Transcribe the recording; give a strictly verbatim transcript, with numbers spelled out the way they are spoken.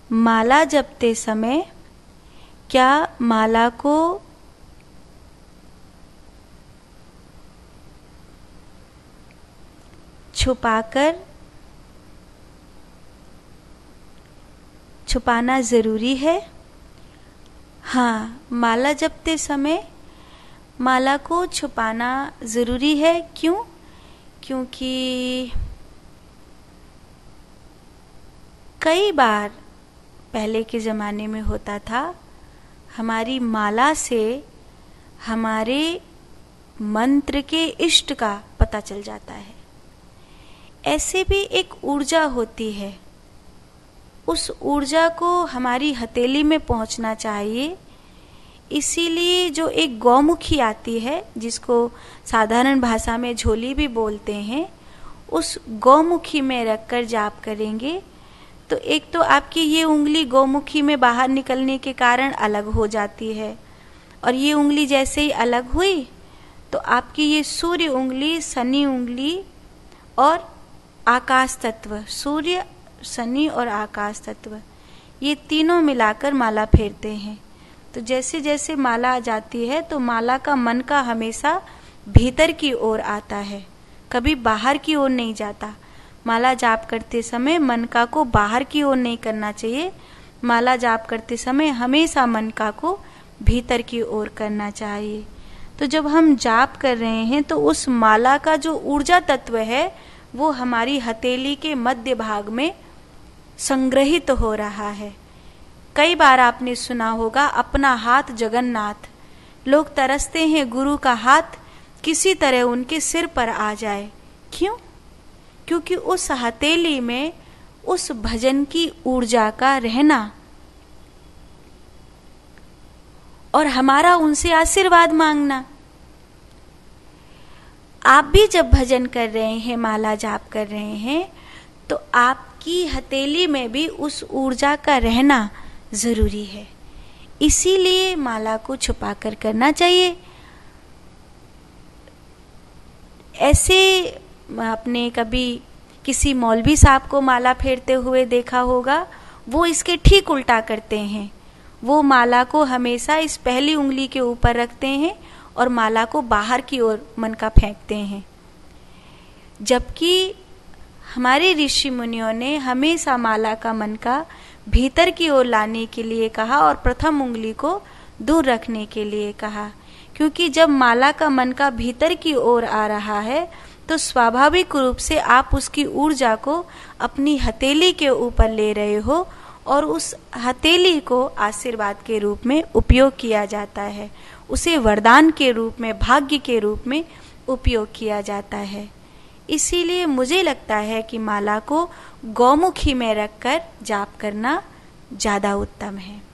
माला जपते समय क्या माला को छुपाकर छुपाना जरूरी है? हाँ, माला जपते समय माला को छुपाना जरूरी है। क्यों? क्योंकि कई बार पहले के ज़माने में होता था, हमारी माला से हमारे मंत्र के इष्ट का पता चल जाता है। ऐसे भी एक ऊर्जा होती है, उस ऊर्जा को हमारी हथेली में पहुंचना चाहिए। इसीलिए जो एक गौमुखी आती है, जिसको साधारण भाषा में झोली भी बोलते हैं, उस गौमुखी में रखकर जाप करेंगे तो एक तो आपकी ये उंगली गौमुखी में बाहर निकलने के कारण अलग हो जाती है, और ये उंगली जैसे ही अलग हुई तो आपकी ये सूर्य उंगली, शनि उंगली और आकाश तत्व, सूर्य, शनि और आकाश तत्व, ये तीनों मिलाकर माला फेरते हैं। तो जैसे जैसे माला आ जाती है तो माला का मन का हमेशा भीतर की ओर आता है, कभी बाहर की ओर नहीं जाता। माला जाप करते समय मन का को बाहर की ओर नहीं करना चाहिए। माला जाप करते समय हमेशा मन का को भीतर की ओर करना चाहिए। तो जब हम जाप कर रहे हैं तो उस माला का जो ऊर्जा तत्व है वो हमारी हथेली के मध्य भाग में संग्रहित हो रहा है। कई बार आपने सुना होगा, अपना हाथ जगन्नाथ। लोग तरसते हैं गुरु का हाथ किसी तरह उनके सिर पर आ जाए। क्यों? क्योंकि उस हथेली में उस भजन की ऊर्जा का रहना और हमारा उनसे आशीर्वाद मांगना। आप भी जब भजन कर रहे हैं, माला जाप कर रहे हैं, तो आपकी हथेली में भी उस ऊर्जा का रहना जरूरी है। इसीलिए माला को छुपा कर करना चाहिए। ऐसे आपने कभी किसी मौलवी साहब को माला फेरते हुए देखा होगा, वो इसके ठीक उल्टा करते हैं। वो माला को हमेशा इस पहली उंगली के ऊपर रखते हैं और माला को बाहर की ओर मन का फेंकते हैं। जबकि हमारे ऋषि मुनियों ने हमेशा माला का मन का भीतर की ओर लाने के लिए कहा और प्रथम उंगली को दूर रखने के लिए कहा। क्योंकि जब माला का मन का भीतर की ओर आ रहा है तो स्वाभाविक रूप से आप उसकी ऊर्जा को अपनी हथेली के ऊपर ले रहे हो और उस हथेली को आशीर्वाद के रूप में उपयोग किया जाता है, उसे वरदान के रूप में, भाग्य के रूप में उपयोग किया जाता है। इसीलिए मुझे लगता है कि माला को गौमुखी में रखकर जाप करना ज़्यादा उत्तम है।